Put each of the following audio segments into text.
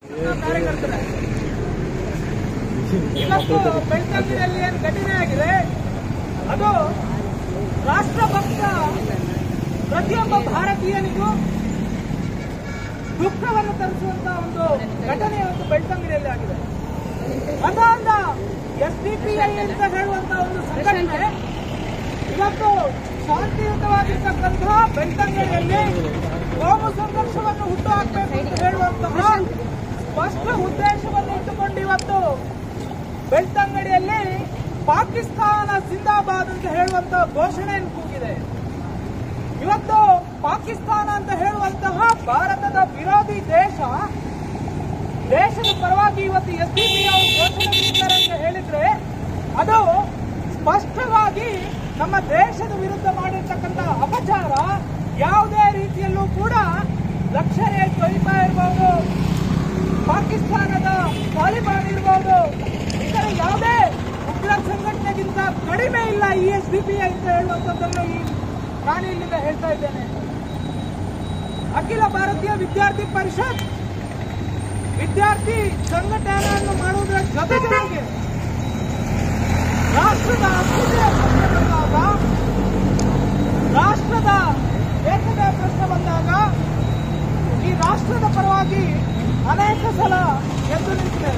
ಕಾರ್ಯಕರ್ತರೆ ಇವತ್ತು ಬೆಳ್ತಂಗಡಿಯಲ್ಲಿ ಏನು ಘಟನೆ ಆಗಿದೆ ಅದು ರಾಷ್ಟ್ರಭಕ್ತ ಪ್ರತಿಯೊಬ್ಬ ಭಾರತೀಯನಿಗೂ ದುಃಖವನ್ನು ತರಿಸುವಂತಹ ಒಂದು ಘಟನೆ ಇವತ್ತು ಬೆಳ್ತಂಗಡಿಯಲ್ಲಿ ಆಗಿದೆ. ಅದರಿಂದ ಎಸ್ಡಿಪಿಐ ಅಂತ ಹೇಳುವಂತಹ ಒಂದು ಸಂಘಟನೆ ಇವತ್ತು ಶಾಂತಿಯುತವಾಗಿರ್ತಕ್ಕಂತಹ ಬೆಳ್ತಂಗಡಿಯಲ್ಲಿ ಕೋಮು ಸಂಘರ್ಷವನ್ನು ಹುಟ್ಟುಹಾಕಬೇಕು ಅಂತ ಹೇಳುವಂತಹ ಸ್ಪಷ್ಟ ಉದ್ದೇಶವನ್ನು ಇಟ್ಟುಕೊಂಡು ಇವತ್ತು ಬೆಳ್ತಂಗಡಿಯಲ್ಲಿ ಪಾಕಿಸ್ತಾನ ಜಿಂದಾಬಾದ್ ಅಂತ ಹೇಳುವಂತಹ ಘೋಷಣೆಯನ್ನು ಕೂಗಿದೆ. ಇವತ್ತು ಪಾಕಿಸ್ತಾನ ಅಂತ ಹೇಳುವಂತಹ ಭಾರತದ ವಿರೋಧಿ ದೇಶದ ಪರವಾಗಿ ಇವತ್ತು ಎಸ್ಡಿಪಿಐ ಘೋಷಣೆ ನೀಡಿದ್ದಾರೆ ಅಂತ ಹೇಳಿದ್ರೆ ಅದು ಸ್ಪಷ್ಟವಾಗಿ ನಮ್ಮ ದೇಶದ ವಿರುದ್ಧ ಮಾಡಿರ್ತಕ್ಕಂತಹ ಅಪಚಾರ. ಯಾವುದೇ ರೀತಿಯಲ್ಲೂ ಕೂಡ ಲಷ್ಕರ್ ಎ ತೊಯ್ಬಾ ಇರಬಹುದು, ಪಾಕಿಸ್ತಾನದ ತಾಲಿಬಾನ್ ಇರಬಹುದು, ಇತರ ಯಾವುದೇ ಉಗ್ರ ಸಂಘಟನೆಗಿಂತ ಕಡಿಮೆ ಇಲ್ಲ ಈ ಎಸ್ಡಿಪಿಐ ಅಂತ ಹೇಳುವಂತದ್ದನ್ನು ನಾನು ಇಲ್ಲಿಂದ ಹೇಳ್ತಾ ಇದ್ದೇನೆ. ಅಖಿಲ ಭಾರತೀಯ ವಿದ್ಯಾರ್ಥಿ ಪರಿಷತ್ ವಿದ್ಯಾರ್ಥಿ ಸಂಘಟನೆಯನ್ನು ಮಾಡುವುದರ ಜೊತೆಗೆ ರಾಷ್ಟ್ರದ ಅಸ್ಮಿತೆಯ ಪ್ರಶ್ನೆ ಬಂದಾಗ, ರಾಷ್ಟ್ರದ ಏಕತೆಯ ಪ್ರಶ್ನೆ ಬಂದಾಗ ಈ ರಾಷ್ಟ್ರದ ಪರವಾಗಿ ಅನೇಕ ಸಲ ಎದ್ದು ನಿಂತಿದೆ.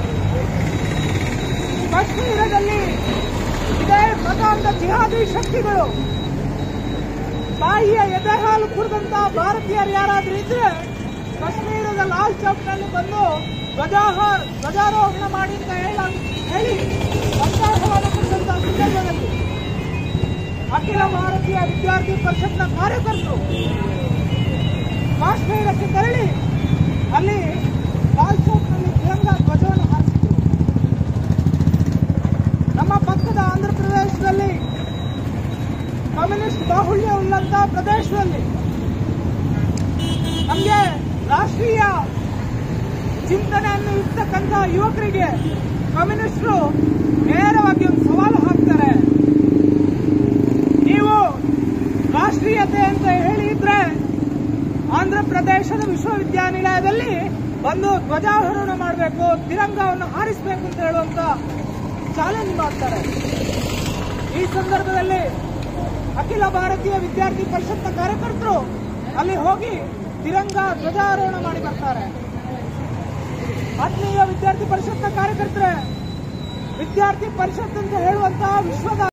ಕಾಶ್ಮೀರದಲ್ಲಿ ಇದೇ ಮತಾಂಧ ಜಿಹಾದಿ ಶಕ್ತಿಗಳು ತಾಯಿಯ ಎದೆ ಹಾಲು ಕುಡಿದಂತಹ ಭಾರತೀಯರು ಯಾರಾದ್ರೂ ಇದ್ರೆ ಕಾಶ್ಮೀರದ ಲಾಲ್ ಚೌಕ್ನಲ್ಲಿ ಬಂದು ಧ್ವಜಾರೋಹಣ ಮಾಡಿ ಅಂತ ಹೇಳಿ ಸಂತೋಷವನ್ನು ಕುರಿತಂತಹ ಸಂದರ್ಭದಲ್ಲಿ ಅಖಿಲ ಭಾರತೀಯ ವಿದ್ಯಾರ್ಥಿ ಪರಿಷತ್ನ ಕಾರ್ಯಕರ್ತರು ಕಾಶ್ಮೀರಕ್ಕೆ ತೆರಳಿ ಅಲ್ಲಿ ಲಾಲ್ ಚೌಕ್ನಲ್ಲಿ ತಿರಂಗ ಧ್ವಜವನ್ನು ಹಾರಿಸಿದ್ರು. ನಮ್ಮ ಪಕ್ಕದ ಆಂಧ್ರ ಪ್ರದೇಶದಲ್ಲಿ ಕಮ್ಯುನಿಸ್ಟ್ ಬಾಹುಳ್ಯ ಉಳ್ಳಂತಹ ಪ್ರದೇಶದಲ್ಲಿ ನಮಗೆ ರಾಷ್ಟ್ರೀಯ ಚಿಂತನೆಯನ್ನು ಇರ್ತಕ್ಕಂತಹ ಯುವಕರಿಗೆ ಕಮ್ಯುನಿಸ್ಟರು ನೇರವಾಗಿ ಒಂದು ಸವಾಲು ಹಾಕ್ತಾರೆ. ನೀವು ರಾಷ್ಟ್ರೀಯತೆ ಅಂತ ಹೇಳಿದ್ರೆ ಆಂಧ್ರ ಪ್ರದೇಶದ ವಿಶ್ವವಿದ್ಯಾನಿಲಯದಲ್ಲಿ ಬಂದು ಧ್ವಜಾರೋಹಣ ಮಾಡಬೇಕು, ತಿರಂಗವನ್ನು ಹಾರಿಸಬೇಕು ಅಂತ ಹೇಳುವಂತ ಚಾಲೆಂಜ್ ಮಾಡ್ತಾರೆ. ಈ ಸಂದರ್ಭದಲ್ಲಿ ಅಖಿಲ ಭಾರತೀಯ ವಿದ್ಯಾರ್ಥಿ ಪರಿಷತ್ನ ಕಾರ್ಯಕರ್ತರು ಅಲ್ಲಿ ಹೋಗಿ ತಿರಂಗ ಧ್ವಜಾರೋಹಣ ಮಾಡಿ ಬರ್ತಾರೆ. ಆತ್ಮೀಯ ವಿದ್ಯಾರ್ಥಿ ಪರಿಷತ್ನ ಕಾರ್ಯಕರ್ತರೆ, ವಿದ್ಯಾರ್ಥಿ ಪರಿಷತ್ ಅಂತ ಹೇಳುವಂತಹ ವಿಶ್ವದ